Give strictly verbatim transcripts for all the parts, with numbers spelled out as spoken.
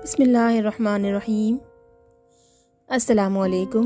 بسم اللہ الرحمن الرحیم۔ السلام علیکم۔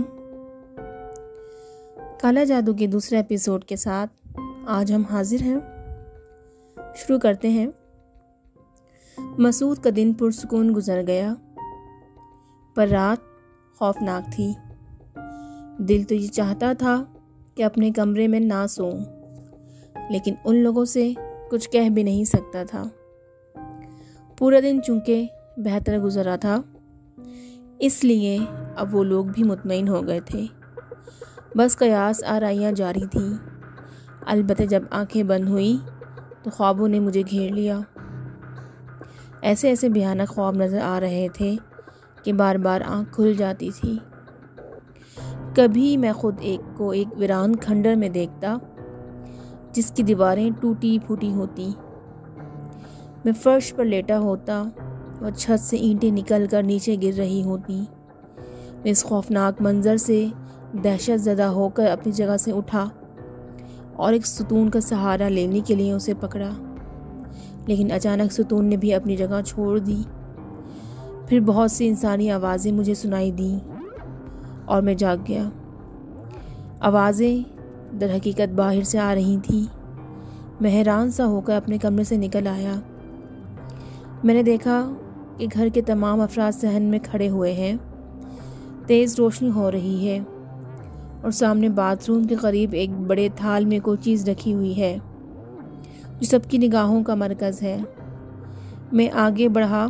کالا جادو کے دوسرے ایپیسوڈ کے ساتھ آج ہم حاضر ہیں۔ شروع کرتے ہیں۔ مسعود کا دن پرسکون گزر گیا، پر رات خوفناک تھی۔ دل تو یہ چاہتا تھا کہ اپنے کمرے میں نہ سوؤں، لیکن ان لوگوں سے کچھ کہہ بھی نہیں سکتا تھا۔ پورا دن چونکہ بہتر گزرا تھا، اس لیے اب وہ لوگ بھی مطمئن ہو گئے تھے۔ بس قیاس آرائیاں جاری تھیں۔ البتہ جب آنکھیں بند ہوئیں تو خوابوں نے مجھے گھیر لیا۔ ایسے ایسے بھیانک خواب نظر آ رہے تھے کہ بار بار آنکھ کھل جاتی تھی۔ کبھی میں خود ایک کو ایک ویران کھنڈر میں دیکھتا جس کی دیواریں ٹوٹی پھوٹی ہوتی۔ میں فرش پر لیٹا ہوتا اور چھت سے اینٹیں نکل کر نیچے گر رہی ہوتی۔ میں اس خوفناک منظر سے دہشت زدہ ہو کر اپنی جگہ سے اٹھا اور ایک ستون کا سہارا لینے کے لیے اسے پکڑا، لیکن اچانک ستون نے بھی اپنی جگہ چھوڑ دی۔ پھر بہت سی انسانی آوازیں مجھے سنائی دیں اور میں جاگ گیا۔ آوازیں در حقیقت باہر سے آ رہی تھیں۔ میں حیران سا ہو کر اپنے کمرے سے نکل آیا۔ میں نے دیکھا کہ گھر کے تمام افراد صحن میں کھڑے ہوئے ہیں۔ تیز روشنی ہو رہی ہے اور سامنے باتھ روم کے قریب ایک بڑے تھال میں کوئی چیز رکھی ہوئی ہے جو سب کی نگاہوں کا مرکز ہے۔ میں آگے بڑھا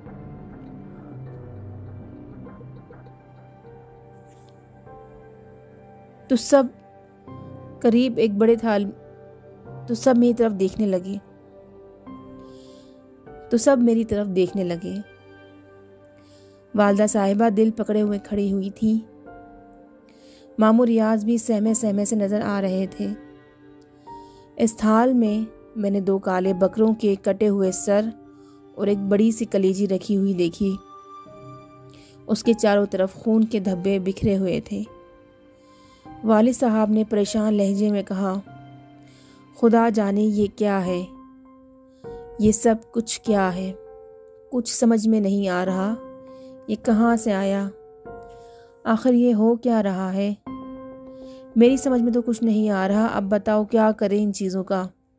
تو سب قریب ایک بڑے تھال تو سب میری طرف دیکھنے لگے تو سب میری طرف دیکھنے لگے والدہ صاحبہ دل پکڑے ہوئے کھڑی ہوئی تھی۔ ماموں ریاض بھی سہمے سہمے سے نظر آ رہے تھے۔ اس تھال میں میں نے دو کالے بکروں کے کٹے ہوئے سر اور ایک بڑی سی کلیجی رکھی ہوئی دیکھی۔ اس کے چاروں طرف خون کے دھبے بکھرے ہوئے تھے۔ والد صاحب نے پریشان لہجے میں کہا، خدا جانے یہ کیا ہے، یہ سب کچھ کیا ہے، کچھ سمجھ میں نہیں آ رہا، یہ کہاں سے آیا، آخر یہ ہو کیا رہا ہے، میری سمجھ میں تو کچھ نہیں آ رہا، اب بتاؤ کیا کریں ان چیزوں کا۔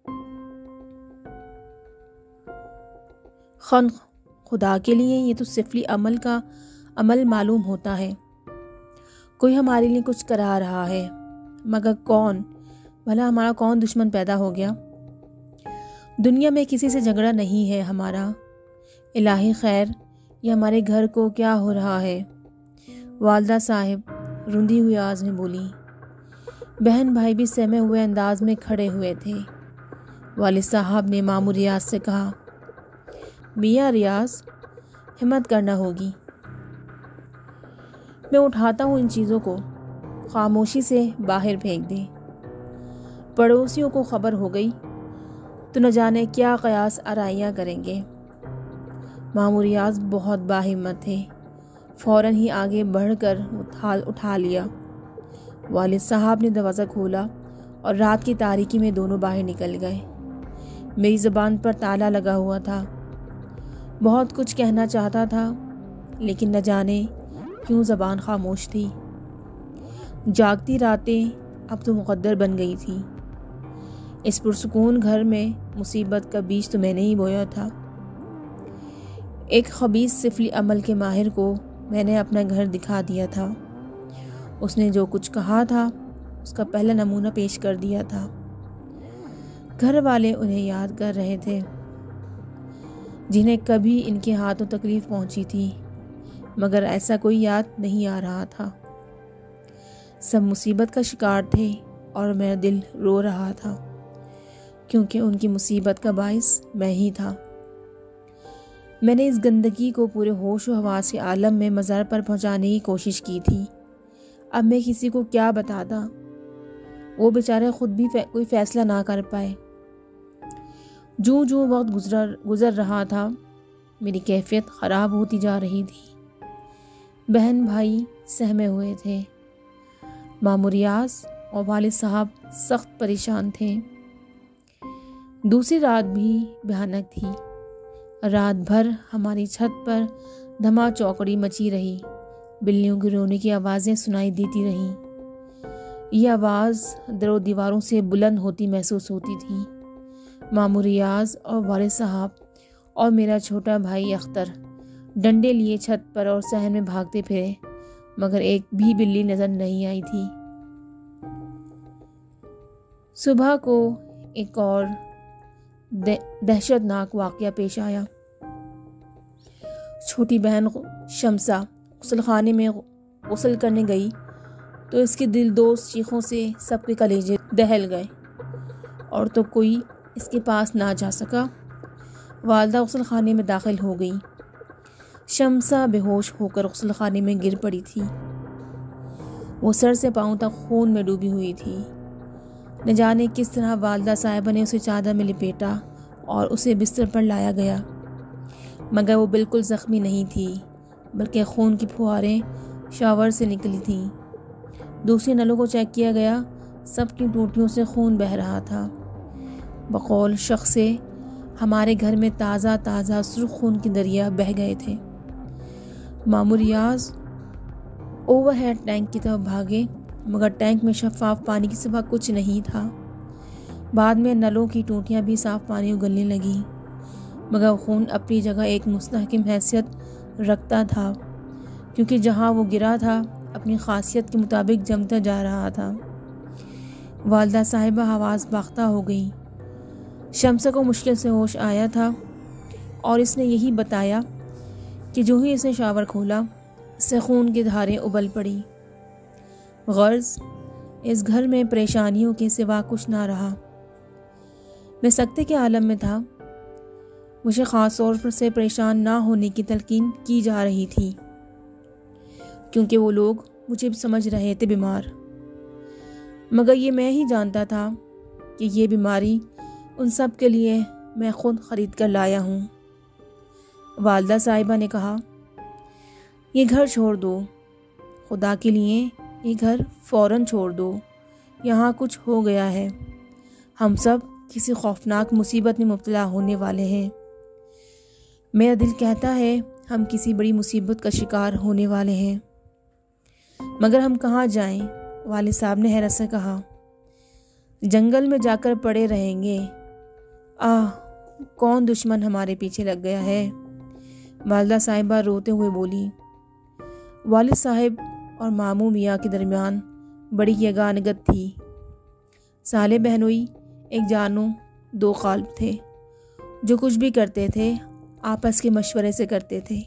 خن خدا کے لیے یہ تو سفلی عمل کا عمل معلوم ہوتا ہے، کوئی ہمارے لیے کچھ کرا رہا ہے، مگر کون؟ بھلا ہمارا کون دشمن پیدا ہو گیا؟ دنیا میں کسی سے جھگڑا نہیں ہے ہمارا، الہی خیر یہ ہمارے گھر کو کیا ہو رہا ہے؟ والدہ صاحب روندی ہوئی آواز میں بولی۔ بہن بھائی بھی سہمے ہوئے انداز میں کھڑے ہوئے تھے۔ والد صاحب نے ماموں ریاض سے کہا، میاں ریاض ہمت کرنا ہوگی، میں اٹھاتا ہوں ان چیزوں کو، خاموشی سے باہر پھینک دیں، پڑوسیوں کو خبر ہو گئی تو نہ جانے کیا قیاس آرائیاں کریں گے۔ ماموں ریاض بہت باہمت تھے، فوراً ہی آگے بڑھ کر وہ تھال اٹھا لیا۔ والد صاحب نے دروازہ کھولا اور رات کی تاریکی میں دونوں باہر نکل گئے۔ میری زبان پر تالا لگا ہوا تھا، بہت کچھ کہنا چاہتا تھا لیکن نہ جانے کیوں زبان خاموش تھی۔ جاگتی راتیں اب تو مقدر بن گئی تھی۔ اس پرسکون گھر میں مصیبت کا بیج تو میں نے ہی بویا تھا۔ ایک خبیث سفلی عمل کے ماہر کو میں نے اپنا گھر دکھا دیا تھا۔ اس نے جو کچھ کہا تھا اس کا پہلا نمونہ پیش کر دیا تھا۔ گھر والے انہیں یاد کر رہے تھے جنہیں کبھی ان کے ہاتھوں تکلیف پہنچی تھی، مگر ایسا کوئی یاد نہیں آ رہا تھا۔ سب مصیبت کا شکار تھے اور میرا دل رو رہا تھا کیونکہ ان کی مصیبت کا باعث میں ہی تھا۔ میں نے اس گندگی کو پورے ہوش و حواس کے عالم میں مزار پر پہنچانے کی کوشش کی تھی۔ اب میں کسی کو کیا بتاتا، وہ بیچارے خود بھی فی... کوئی فیصلہ نہ کر پائے۔ جوں جوں وقت گزر گزر رہا تھا میری کیفیت خراب ہوتی جا رہی تھی۔ بہن بھائی سہمے ہوئے تھے، ماموں ریاض اور والد صاحب سخت پریشان تھے۔ دوسری رات بھی بھیانک تھی۔ رات بھر ہماری چھت پر دھما چوکڑی مچی رہی، بلیوں کے رونے کی آوازیں سنائی دیتی رہیں۔ یہ آواز در و دیواروں سے بلند ہوتی محسوس ہوتی تھی۔ ماموں ریاض اور والد صاحب اور میرا چھوٹا بھائی اختر ڈنڈے لیے چھت پر اور صحن میں بھاگتے پھرے، مگر ایک بھی بلی نظر نہیں آئی تھی۔ صبح کو ایک اور دہشت ناک واقعہ پیش آیا۔ چھوٹی بہن شمسہ غسل خانے میں غسل کرنے گئی تو اس کے دل دوز چیخوں سے سب کے کلیجے دہل گئے، اور تو کوئی اس کے پاس نہ جا سکا۔ والدہ غسل خانے میں داخل ہو گئی۔ شمسہ بے ہوش ہو کر غسل خانے میں گر پڑی تھی۔ وہ سر سے پاؤں تک خون میں ڈوبی ہوئی تھی۔ نہ جانے کس طرح والدہ صاحبہ نے اسے چادر میں لپیٹا اور اسے بستر پر لایا گیا، مگر وہ بالکل زخمی نہیں تھی، بلکہ خون کی پھواریں شاور سے نکلی تھیں۔ دوسرے نلوں کو چیک کیا گیا، سب کی ٹوٹیوں سے خون بہہ رہا تھا۔ بقول شخص سے ہمارے گھر میں تازہ تازہ سرخ خون کے دریا بہہ گئے تھے۔ ماموں ریاض اوور ہیڈ ٹینک کی طرف بھاگے، مگر ٹینک میں شفاف پانی کے سوا کچھ نہیں تھا۔ بعد میں نلوں کی ٹوٹیاں بھی صاف پانی اگلنے لگیں، مگر خون اپنی جگہ ایک مستحکم حیثیت رکھتا تھا، کیونکہ جہاں وہ گرا تھا اپنی خاصیت کے مطابق جمتا جا رہا تھا۔ والدہ صاحبہ حواس باختہ ہو گئی۔ شمسہ کو مشکل سے ہوش آیا تھا، اور اس نے یہی بتایا کہ جو ہی اس نے شاور کھولا اس سے خون کی دھاریں ابل پڑی۔ غرض اس گھر میں پریشانیوں کے سوا کچھ نہ رہا۔ میں سکتے کے عالم میں تھا۔ مجھے خاص طور پر سے پریشان نہ ہونے کی تلقین کی جا رہی تھی، کیونکہ وہ لوگ مجھے سمجھ رہے تھے بیمار، مگر یہ میں ہی جانتا تھا کہ یہ بیماری ان سب کے لیے میں خود خرید کر لایا ہوں۔ والدہ صاحبہ نے کہا، یہ گھر چھوڑ دو، خدا کے لیے یہ گھر فوراً چھوڑ دو، یہاں کچھ ہو گیا ہے، ہم سب کسی خوفناک مصیبت میں مبتلا ہونے والے ہیں۔ میرا دل کہتا ہے ہم کسی بڑی مصیبت کا شکار ہونے والے ہیں، مگر ہم کہاں جائیں؟ والد صاحب نے حیرت سے کہا۔ جنگل میں جا کر پڑے رہیں گے۔ آہ، کون دشمن ہمارے پیچھے لگ گیا ہے؟ والدہ صاحبہ روتے ہوئے بولی۔ والد صاحب اور ماموں میاں کے درمیان بڑی یگانگت تھی۔ سالے بہنوئی ایک جانو دو قالب تھے، جو کچھ بھی کرتے تھے آپس کے مشورے سے کرتے تھے۔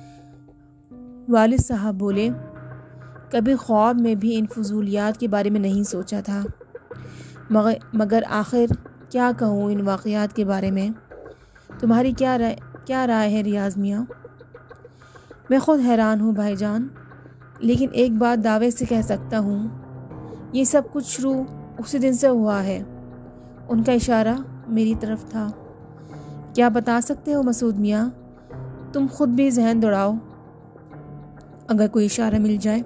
والد صاحب بولے، کبھی خواب میں بھی ان فضولیات کے بارے میں نہیں سوچا تھا، مگر مگر آخر کیا کہوں ان واقعات کے بارے میں؟ تمہاری کیا رائے کیا رائے ہے ریاض میاں؟ میں خود حیران ہوں بھائی جان، لیکن ایک بات دعوے سے کہہ سکتا ہوں، یہ سب کچھ شروع اسی دن سے ہوا ہے۔ ان کا اشارہ میری طرف تھا۔ کیا بتا سکتے ہو مسعود میاں؟ تم خود بھی ذہن دوڑاؤ، اگر کوئی اشارہ مل جائے۔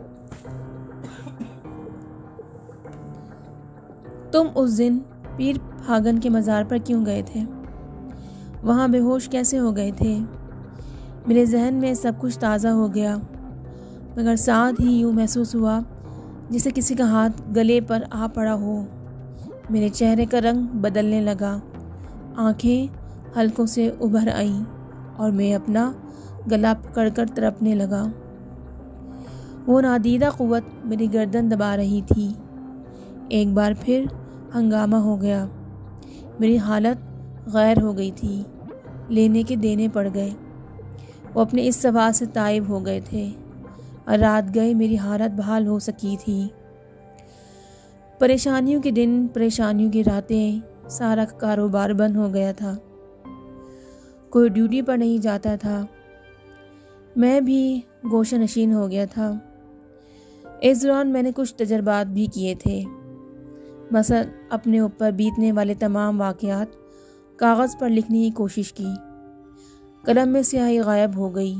تم اس دن پیر پھاگن کے مزار پر کیوں گئے تھے؟ وہاں بے ہوش کیسے ہو گئے تھے؟ میرے ذہن میں سب کچھ تازہ ہو گیا، مگر ساتھ ہی یوں محسوس ہوا جیسے کسی کا ہاتھ گلے پر آ پڑا ہو۔ میرے چہرے کا رنگ بدلنے لگا، آنکھیں حلقوں سے ابھر آئیں اور میں اپنا گلا پکڑ کر تڑپنے لگا۔ وہ نادیدہ قوت میری گردن دبا رہی تھی۔ ایک بار پھر ہنگامہ ہو گیا۔ میری حالت غیر ہو گئی تھی، لینے کے دینے پڑ گئے۔ وہ اپنے اس سوال سے تائب ہو گئے تھے، اور رات گئے میری حالت بحال ہو سکی تھی۔ پریشانیوں کے دن، پریشانیوں کی راتیں، سارا کاروبار بند ہو گیا تھا۔ کوئی ڈیوٹی پر نہیں جاتا تھا۔ میں بھی گوشہ نشین ہو گیا تھا۔ اس دوران میں نے کچھ تجربات بھی کیے تھے، مثلا اپنے اوپر بیتنے والے تمام واقعات کاغذ پر لکھنے کی کوشش کی۔ قلم میں سیاہی غائب ہو گئی۔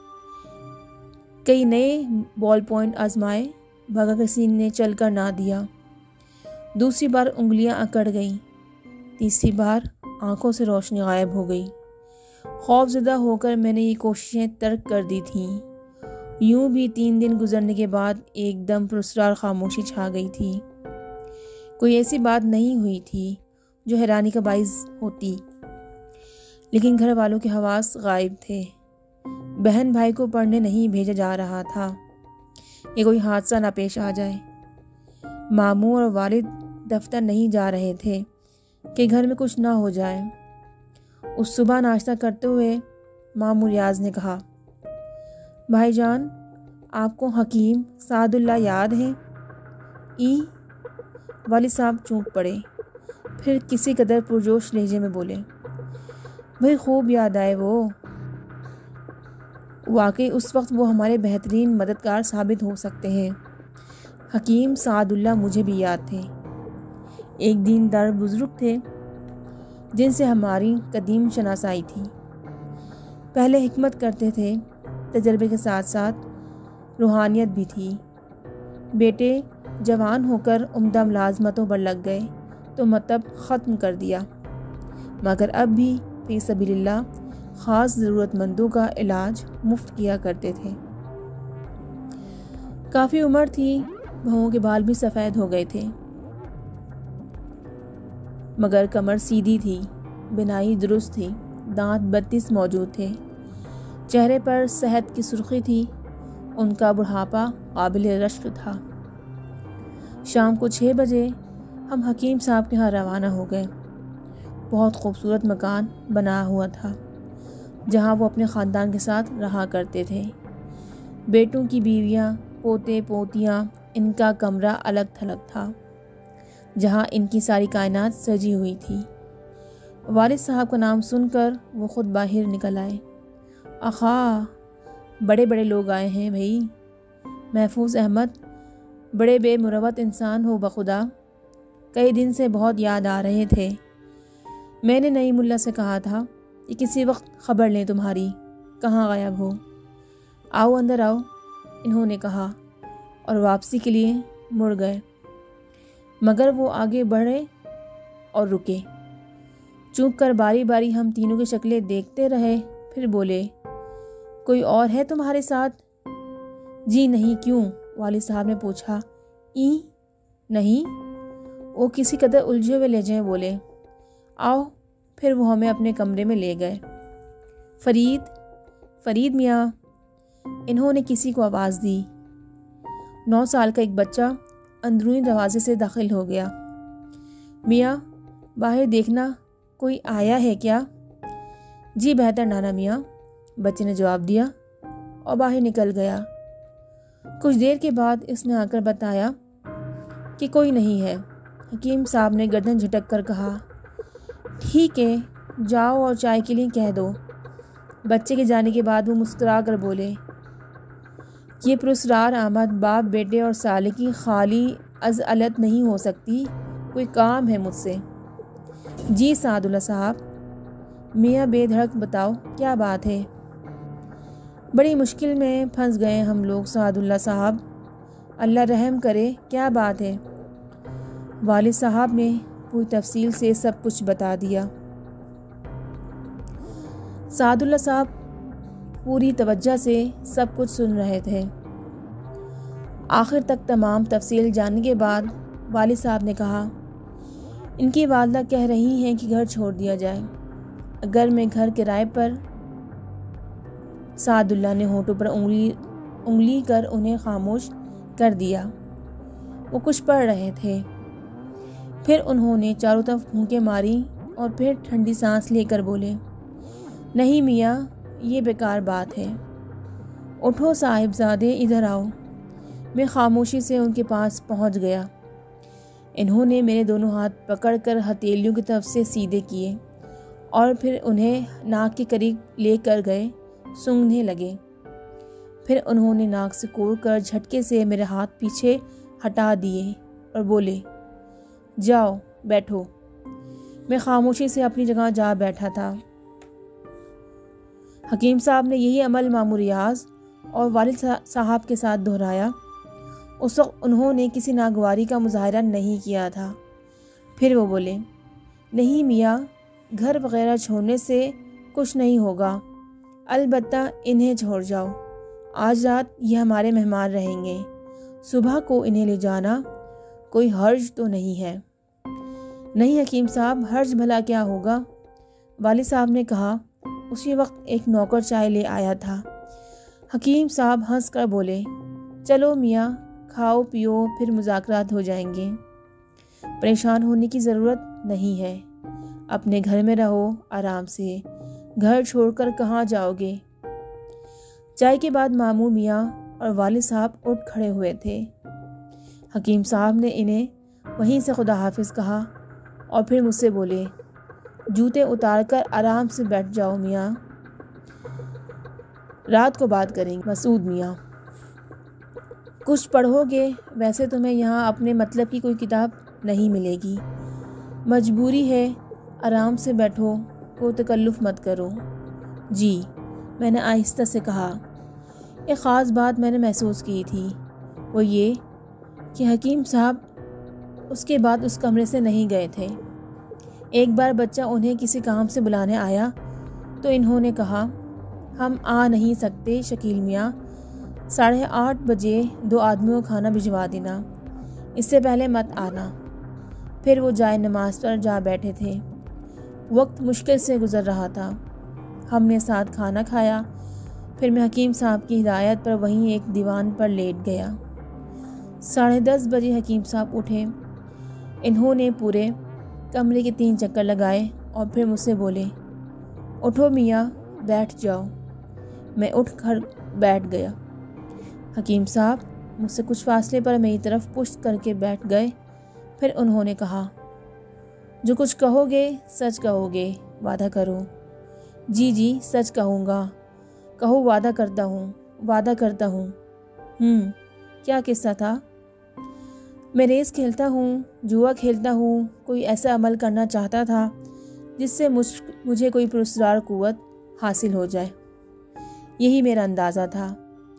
کئی نئے بال پوائنٹ آزمائے، مگر کسی نے چل کر نہ دیا۔ دوسری بار انگلیاں اکڑ گئیں۔ تیسری بار آنکھوں سے روشنی غائب ہو گئی، خوف زدہ ہو کر میں نے یہ کوششیں ترک کر دی تھیں۔ یوں بھی تین دن گزرنے کے بعد ایک دم پراسرار خاموشی چھا گئی تھی۔ کوئی ایسی بات نہیں ہوئی تھی جو حیرانی کا باعث ہوتی، لیکن گھر والوں کے حواس غائب تھے۔ بہن بھائی کو پڑھنے نہیں بھیجا جا رہا تھا کہ کوئی حادثہ نہ پیش آ جائے۔ ماموں اور والد دفتر نہیں جا رہے تھے کہ گھر میں کچھ نہ ہو جائے۔ اس صبح ناشتہ کرتے ہوئے ماموں ریاض نے کہا، بھائی جان، آپ کو حکیم سعد اللہ یاد ہیں؟ ای والد صاحب چونک پڑے، پھر کسی قدر پرجوش لہجے میں بولے، بھائی خوب یاد آئے وہ۔ واقعی اس وقت وہ ہمارے بہترین مددگار ثابت ہو سکتے ہیں۔ حکیم سعد اللہ مجھے بھی یاد تھے۔ ایک دیندار بزرگ تھے جن سے ہماری قدیم شناسائی تھی۔ پہلے حکمت کرتے تھے، تجربے کے ساتھ ساتھ روحانیت بھی تھی۔ بیٹے جوان ہو کر عمدہ ملازمتوں پر لگ گئے تو مطلب ختم کر دیا، مگر اب بھی فی سبیل اللہ خاص ضرورت مندوں کا علاج مفت کیا کرتے تھے۔ کافی عمر تھی، بہوؤں کے بال بھی سفید ہو گئے تھے، مگر کمر سیدھی تھی، بنائی درست تھی، دانت بتیس موجود تھے، چہرے پر صحت کی سرخی تھی، ان کا بڑھاپا قابل رشک تھا۔ شام کو چھ بجے ہم حکیم صاحب کے ہاں روانہ ہو گئے۔ بہت خوبصورت مکان بنا ہوا تھا جہاں وہ اپنے خاندان کے ساتھ رہا کرتے تھے۔ بیٹوں کی بیویاں، پوتے پوتیاں، ان کا کمرہ الگ تھلگ تھا جہاں ان کی ساری کائنات سجی ہوئی تھی۔ والد صاحب کا نام سن کر وہ خود باہر نکل آئے۔ آخا، بڑے بڑے لوگ آئے ہیں بھائی۔ محفوظ احمد بڑے بے مروت انسان ہو بخدا، کئی دن سے بہت یاد آ رہے تھے۔ میں نے نئی ملا سے کہا تھا کہ کسی وقت خبر لیں تمہاری، کہاں غائب ہو۔ آؤ اندر آؤ، انہوں نے کہا اور واپسی کے لیے مڑ گئے، مگر وہ آگے بڑھے اور رکے۔ چونک کر باری باری ہم تینوں کی شکلیں دیکھتے رہے، پھر بولے، کوئی اور ہے تمہارے ساتھ؟ جی نہیں، کیوں؟ والد صاحب نے پوچھا۔ ای نہیں، وہ کسی قدر الجھے ہوئے لہجے میں بولے۔ آؤ، پھر وہ ہمیں اپنے کمرے میں لے گئے۔ فرید، فرید میاں، انہوں نے کسی کو آواز دی۔ نو سال کا ایک بچہ اندرونی دروازے سے داخل ہو گیا۔ میاں، باہر دیکھنا، کوئی آیا ہے کیا؟ جی بہتر نانا میاں، بچے نے جواب دیا اور باہر نکل گیا۔ کچھ دیر کے بعد اس نے آ کر بتایا کہ کوئی نہیں ہے۔ حکیم صاحب نے گردن جھٹک کر کہا، ٹھیک ہے، جاؤ اور چائے کے لیے کہہ دو۔ بچے کے جانے کے بعد وہ مسکرا کر بولے، یہ پراسرار آمد باپ بیٹے اور سالے کی خالی از علت نہیں ہو سکتی، کوئی کام ہے مجھ سے۔ جی سعد اللہ صاحب۔ میاں بے دھڑک بتاؤ، کیا بات ہے؟ بڑی مشکل میں پھنس گئے ہم لوگ سعد اللہ صاحب، اللہ رحم کرے، کیا بات ہے؟ والد صاحب نے پوری تفصیل سے سب کچھ بتا دیا۔ سعد اللہ صاحب پوری توجہ سے سب کچھ سن رہے تھے۔ آخر تک تمام تفصیل جاننے کے بعد والد صاحب نے کہا، ان کی والدہ کہہ رہی ہیں کہ گھر چھوڑ دیا جائے۔ اگر میں گھر کرائے پر… سعد اللہ نے ہونٹوں پر انگلی انگلی کر انہیں خاموش کر دیا۔ وہ کچھ پڑھ رہے تھے۔ پھر انہوں نے چاروں طرف پھونکیں ماری اور پھر ٹھنڈی سانس لے کر بولے، نہیں میاں، یہ بیکار بات ہے۔ اٹھو صاحبزادے، ادھر آؤ۔ میں خاموشی سے ان کے پاس پہنچ گیا۔ انہوں نے میرے دونوں ہاتھ پکڑ کر ہتھیلیوں کی طرف سے سیدھے کیے اور پھر انہیں ناک کے قریب لے کر گئے، سونگھنے لگے۔ پھر انہوں نے ناک سے کوڑ کر جھٹکے سے میرے ہاتھ پیچھے ہٹا دیے اور بولے، جاؤ بیٹھو۔ میں خاموشی سے اپنی جگہ جا بیٹھا تھا۔ حکیم صاحب نے یہی عمل ماموں ریاض اور والد صاحب کے ساتھ دہرایا۔ اس وقت انہوں نے کسی ناگواری کا مظاہرہ نہیں کیا تھا۔ پھر وہ بولے، نہیں میاں، گھر وغیرہ چھوڑنے سے کچھ نہیں ہوگا، البتہ انہیں چھوڑ جاؤ، آج رات یہ ہمارے مہمان رہیں گے، صبح کو انہیں لے جانا، کوئی حرج تو نہیں ہے؟ نہیں حکیم صاحب، حرج بھلا کیا ہوگا؟ والد صاحب نے کہا۔ اسی وقت ایک نوکر چائے لے آیا تھا۔ حکیم صاحب ہنس کر بولے، چلو میاں، کھاؤ پیو، پھر مذاکرات ہو جائیں گے۔ پریشان ہونے کی ضرورت نہیں ہے، اپنے گھر میں رہو آرام سے، گھر چھوڑ کر کہاں جاؤ گے؟ چائے کے بعد ماموں میاں اور والد صاحب اٹھ کھڑے ہوئے تھے۔ حکیم صاحب نے انہیں وہیں سے خدا حافظ کہا اور پھر مجھ سے بولے، جوتے اتار کر آرام سے بیٹھ جاؤ میاں، رات کو بات کریں گے۔ مسعود میاں، کچھ پڑھو گے؟ ویسے تمہیں یہاں اپنے مطلب کی کوئی کتاب نہیں ملے گی، مجبوری ہے، آرام سے بیٹھو، کوئی تکلف مت کرو۔ جی، میں نے آہستہ سے کہا۔ ایک خاص بات میں نے محسوس کی تھی، وہ یہ کہ حکیم صاحب اس کے بعد اس کمرے سے نہیں گئے تھے۔ ایک بار بچہ انہیں کسی کام سے بلانے آیا تو انہوں نے کہا، ہم آ نہیں سکتے شکیل میاں، ساڑھے آٹھ بجے دو آدمیوں کو کھانا بھجوا دینا، اس سے پہلے مت آنا۔ پھر وہ جائے نماز پر جا بیٹھے تھے۔ وقت مشکل سے گزر رہا تھا۔ ہم نے ساتھ کھانا کھایا، پھر میں حکیم صاحب کی ہدایت پر وہیں ایک دیوان پر لیٹ گیا۔ ساڑھے دس بجے حکیم صاحب اٹھے۔ انہوں نے پورے کمرے کے تین چکر لگائے اور پھر مجھ سے بولے، اٹھو میاں، بیٹھ جاؤ۔ میں اٹھ کر بیٹھ گیا۔ حکیم صاحب مجھ سے کچھ فاصلے پر میری طرف پشت کر کے بیٹھ گئے۔ پھر انہوں نے کہا، جو کچھ کہو گے سچ کہو گے، وعدہ کرو۔ جی جی سچ کہوں گا، کہو وعدہ کرتا ہوں، وعدہ کرتا ہوں۔ ہم کیا قصہ تھا؟ میں ریس کھیلتا ہوں، جوا کھیلتا ہوں، کوئی ایسا عمل کرنا چاہتا تھا جس سے مجھ مجھے کوئی پراسرار قوت حاصل ہو جائے، یہی میرا اندازہ تھا۔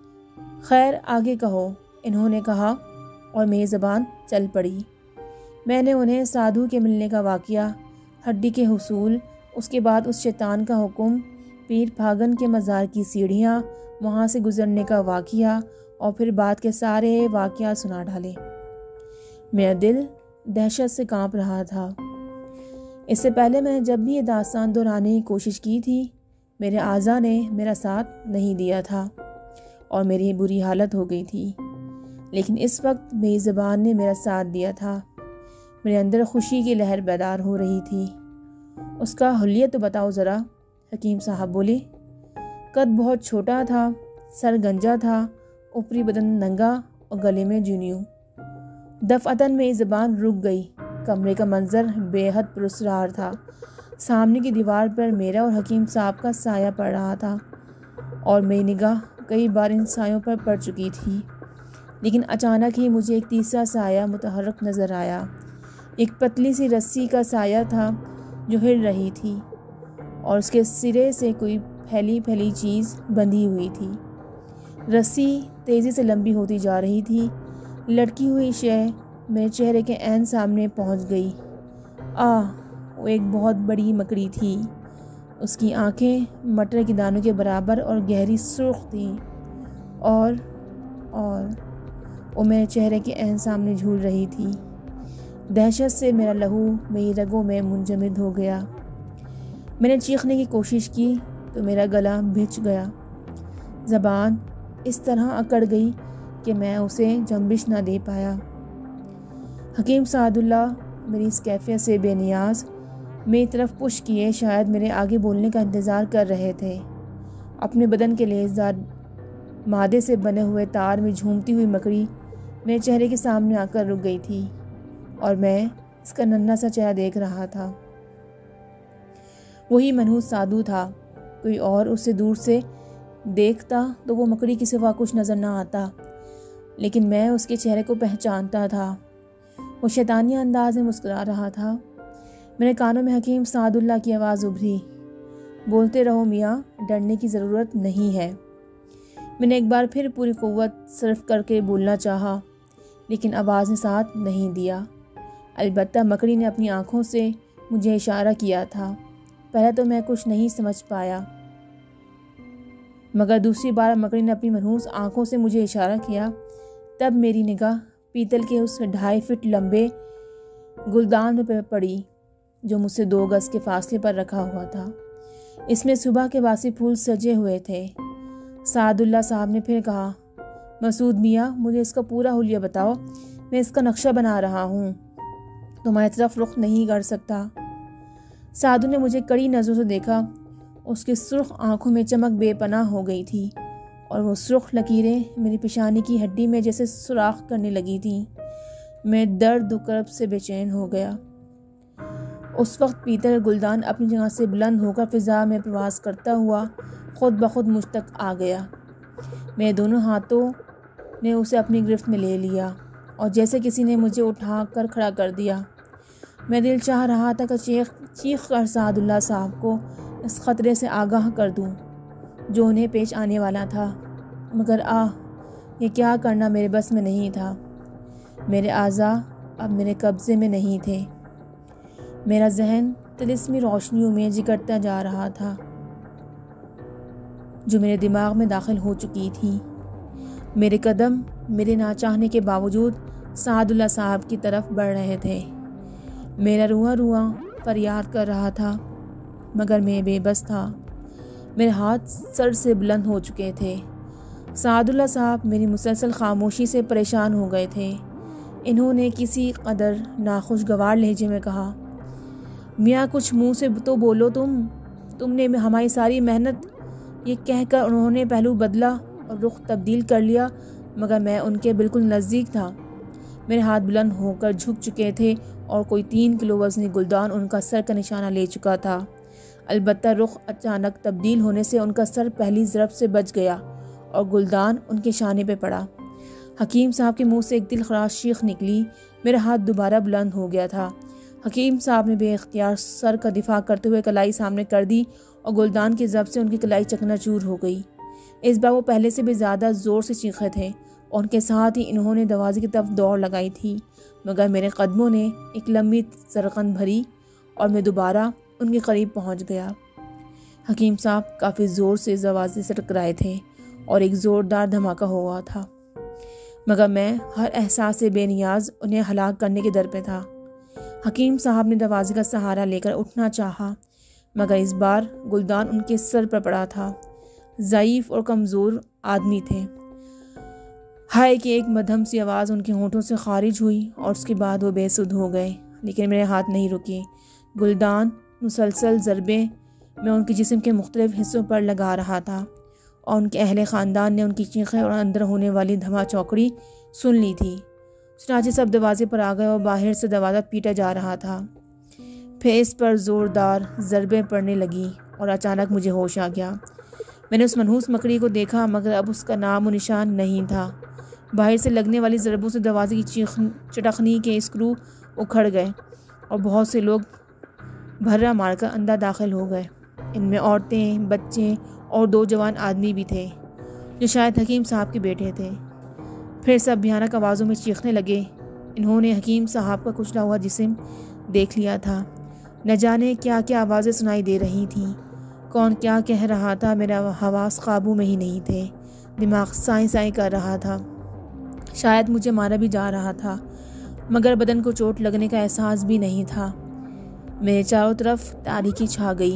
خیر آگے کہو، انہوں نے کہا اور میری زبان چل پڑی۔ میں نے انہیں سادھو کے ملنے کا واقعہ، ہڈی کے حصول، اس کے بعد اس شیطان کا حکم، پیر پھاگن کے مزار کی سیڑھیاں، وہاں سے گزرنے کا واقعہ اور پھر بعد کے سارے واقعات سنا ڈالے۔ میرا دل دہشت سے کانپ رہا تھا۔ اس سے پہلے میں نے جب بھی یہ داستان دہرانے کی کوشش کی تھی، میرے اعضاء نے میرا ساتھ نہیں دیا تھا اور میری بری حالت ہو گئی تھی، لیکن اس وقت میری زبان نے میرا ساتھ دیا تھا۔ میرے اندر خوشی کی لہر بیدار ہو رہی تھی۔ اس کا حلیہ تو بتاؤ ذرا، حکیم صاحب بولے۔ قد بہت چھوٹا تھا، سر گنجا تھا، اوپری بدن ننگا اور گلے میں جونیوں۔ دفعتاً میری زبان رک گئی۔ کمرے کا منظر بے حد پراسرار تھا۔ سامنے کی دیوار پر میرا اور حکیم صاحب کا سایہ پڑ رہا تھا اور میری نگاہ کئی بار ان سایوں پر پڑ چکی تھی، لیکن اچانک ہی مجھے ایک تیسرا سایہ متحرک نظر آیا۔ ایک پتلی سی رسی کا سایہ تھا جو ہل رہی تھی اور اس کے سرے سے کوئی پھیلی پھیلی چیز بندھی ہوئی تھی۔ رسی تیزی سے لمبی ہوتی جا رہی تھی۔ لٹکی ہوئی شے میرے چہرے کے عین سامنے پہنچ گئی۔ آہ، وہ ایک بہت بڑی مکڑی تھی۔ اس کی آنکھیں مٹر کے دانوں کے برابر اور گہری سرخ تھیں اور اور وہ میرے چہرے کے عین سامنے جھول رہی تھی۔ دہشت سے میرا لہو میری رگوں میں منجمد ہو گیا۔ میں نے چیخنے کی کوشش کی تو میرا گلا بھچ گیا۔ زبان اس طرح اکڑ گئی کہ میں اسے جنبش نہ دے پایا۔ حکیم سعد اللہ میری اس کیفیت سے بے نیاز میری طرف پش کیے شاید میرے آگے بولنے کا انتظار کر رہے تھے۔ اپنے بدن کے لیسدار مادے سے بنے ہوئے تار میں جھومتی ہوئی مکڑی میرے چہرے کے سامنے آ کر رک گئی تھی اور میں اس کا ننھا سا چہرہ دیکھ رہا تھا۔ وہی منحوس سادھو تھا۔ کوئی اور اسے دور سے دیکھتا تو وہ مکڑی کے سوا کچھ نظر نہ آتا، لیکن میں اس کے چہرے کو پہچانتا تھا۔ وہ شیطانی انداز میں مسکرا رہا تھا۔ میرے کانوں میں حکیم سعد اللہ کی آواز ابھری، بولتے رہو میاں، ڈرنے کی ضرورت نہیں ہے۔ میں نے ایک بار پھر پوری قوت صرف کر کے بولنا چاہا، لیکن آواز نے ساتھ نہیں دیا۔ البتہ مکڑی نے اپنی آنکھوں سے مجھے اشارہ کیا تھا۔ پہلے تو میں کچھ نہیں سمجھ پایا، مگر دوسری بار مکڑی نے اپنی منحوس آنکھوں سے مجھے اشارہ کیا، تب میری نگاہ پیتل کے اس ڈھائی فٹ لمبے گلدان میں پڑی جو مجھ سے دو گز کے فاصلے پر رکھا ہوا تھا۔ اس میں صبح کے باسی پھول سجے ہوئے تھے۔ سعد اللہ صاحب نے پھر کہا، مسعود میاں، مجھے اس کا پورا حلیہ بتاؤ، میں اس کا نقشہ بنا رہا ہوں، تمہاری طرف رخ نہیں کر سکتا۔ سعد نے مجھے کڑی نظروں سے دیکھا، اس کی سرخ آنکھوں میں چمک بے پناہ ہو گئی تھی اور وہ سرخ لکیریں میری پیشانی کی ہڈی میں جیسے سوراخ کرنے لگی تھیں۔ میں درد و کرب سے بے چین ہو گیا۔ اس وقت پیتل گلدان اپنی جگہ سے بلند ہو کر فضا میں پرواز کرتا ہوا خود بخود مجھ تک آ گیا۔ میرے دونوں ہاتھوں نے اسے اپنی گرفت میں لے لیا اور جیسے کسی نے مجھے اٹھا کر کھڑا کر دیا۔ میں دل چاہ رہا تھا کہ چیخ چیخ کر سعد اللہ صاحب کو اس خطرے سے آگاہ کر دوں جو انہیں پیش آنے والا تھا، مگر آہ، یہ کیا کرنا میرے بس میں نہیں تھا۔ میرے اعضاء اب میرے قبضے میں نہیں تھے۔ میرا ذہن طلسمی روشنیوں میں جگرتا جا رہا تھا جو میرے دماغ میں داخل ہو چکی تھی۔ میرے قدم میرے نہ چاہنے کے باوجود سعد اللہ صاحب کی طرف بڑھ رہے تھے۔ میرا رواں رواں فریاد کر رہا تھا، مگر میں بے بس تھا۔ میرے ہاتھ سر سے بلند ہو چکے تھے۔ سعد اللہ صاحب میری مسلسل خاموشی سے پریشان ہو گئے تھے۔ انہوں نے کسی قدر ناخوشگوار لہجے میں کہا، میاں کچھ منہ سے تو بولو، تم تم نے ہماری ساری محنت، یہ کہہ کر انہوں نے پہلو بدلا اور رخ تبدیل کر لیا، مگر میں ان کے بالکل نزدیک تھا۔ میرے ہاتھ بلند ہو کر جھک چکے تھے اور کوئی تین کلو وزنی گلدان ان کا سر کا نشانہ لے چکا تھا۔ البتہ رخ اچانک تبدیل ہونے سے ان کا سر پہلی ضرب سے بچ گیا اور گلدان ان کے شانے پہ پڑا۔ حکیم صاحب کے منہ سے ایک دل خراش چیخ نکلی۔ میرا ہاتھ دوبارہ بلند ہو گیا تھا۔ حکیم صاحب نے بے اختیار سر کا دفاع کرتے ہوئے کلائی سامنے کر دی اور گلدان کی ضرب سے ان کی کلائی چکنا چور ہو گئی۔ اس بار وہ پہلے سے بھی زیادہ زور سے چیخے تھے اور ان کے ساتھ ہی انہوں نے دروازے کی طرف دوڑ لگائی تھی، مگر میرے قدموں نے ایک لمبی زرقند بھری اور میں دوبارہ ان کے قریب پہنچ گیا۔ حکیم صاحب کافی زور سے دروازے سے ٹکرائے تھے اور ایک زوردار دھماکہ ہوا تھا، مگر میں ہر احساس سے بے نیاز انہیں ہلاک کرنے کے در پہ تھا۔ حکیم صاحب نے دروازے کا سہارا لے کر اٹھنا چاہا، مگر اس بار گلدان ان کے سر پر پڑا تھا۔ ضعیف اور کمزور آدمی تھے۔ ہائے کی ایک مدھم سی آواز ان کے ہونٹوں سے خارج ہوئی اور اس کے بعد وہ بے سدھ ہو گئے، لیکن میرے ہاتھ نہیں رکے۔ گلدان مسلسل ضربیں میں ان کے جسم کے مختلف حصوں پر لگا رہا تھا اور ان کے اہل خاندان نے ان کی چیخیں اور اندر ہونے والی دھما چوکڑی سن لی تھی۔ چنانچہ سب دروازے پر آ گئے اور باہر سے دروازہ پیٹا جا رہا تھا۔ پھر اس پر زوردار ضربیں پڑنے لگیں اور اچانک مجھے ہوش آ گیا۔ میں نے اس منحوس مکڑی کو دیکھا، مگر اب اس کا نام و نشان نہیں تھا۔ باہر سے لگنے والی ضربوں سے دروازے کی چیخ چٹخنی کے اسکرو اکھڑ گئے اور بہت سے لوگ بھرا مار کر اندر داخل ہو گئے۔ ان میں عورتیں، بچے اور دو جوان آدمی بھی تھے جو شاید حکیم صاحب کے بیٹے تھے۔ پھر سب بھیانک آوازوں میں چیخنے لگے۔ انہوں نے حکیم صاحب کا کچلا ہوا جسم دیکھ لیا تھا۔ نہ جانے کیا کیا آوازیں سنائی دے رہی تھیں، کون کیا کہہ رہا تھا، میرا حواس قابو میں ہی نہیں تھے۔ دماغ سائیں سائیں کر رہا تھا، شاید مجھے مارا بھی جا رہا تھا، مگر بدن کو چوٹ لگنے کا احساس بھی نہیں تھا۔ میرے چاروں طرف تاریکی چھا گئی۔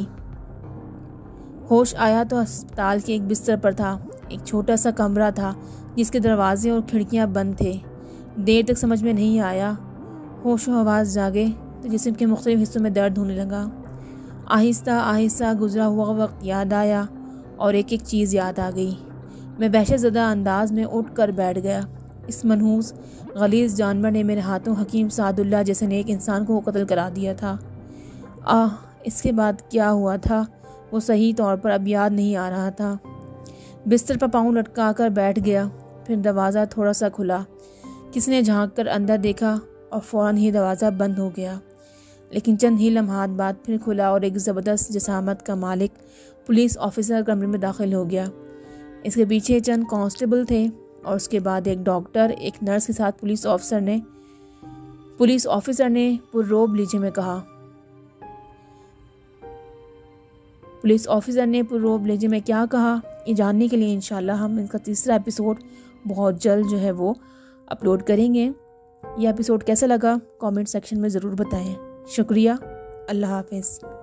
ہوش آیا تو ہسپتال کے ایک بستر پر تھا۔ ایک چھوٹا سا کمرہ تھا جس کے دروازے اور کھڑکیاں بند تھے۔ دیر تک سمجھ میں نہیں آیا۔ ہوش و حواس جاگے تو جسم کے مختلف حصوں میں درد ہونے لگا۔ آہستہ آہستہ گزرا ہوا وقت یاد آیا اور ایک ایک چیز یاد آ گئی۔ میں وحشت زدہ انداز میں اٹھ کر بیٹھ گیا۔ اس منحوس غلیظ جانور نے میرے ہاتھوں حکیم سعد اللہ جیسے نیک انسان کو قتل کرا دیا تھا۔ آہ، اس کے بعد کیا ہوا تھا وہ صحیح طور پر اب یاد نہیں آ رہا تھا۔ بستر پر پاؤں لٹکا کر بیٹھ گیا۔ پھر دروازہ تھوڑا سا کھلا۔ کسی نے جھانک کر اندر دیکھا اور فوراً ہی دروازہ بند ہو گیا، لیکن چند ہی لمحات بعد پھر کھلا اور ایک زبردست جسامت کا مالک پولیس آفیسر کمرے میں داخل ہو گیا۔ اس کے پیچھے چند کانسٹیبل تھے اور اس کے بعد ایک ڈاکٹر، ایک نرس کے ساتھ پولیس آفیسر نے پولیس آفیسر نے پررعب لہجے میں کہا، پولیس آفیسر نے پرو بلیجی میں کیا کہا، یہ جاننے کے لیے انشاءاللہ ہم ان کا تیسرا ایپیسوڈ بہت جلد جو ہے وہ اپلوڈ کریں گے۔ یہ ایپیسوڈ کیسا لگا کامنٹ سیکشن میں ضرور بتائیں۔ شکریہ، اللہ حافظ۔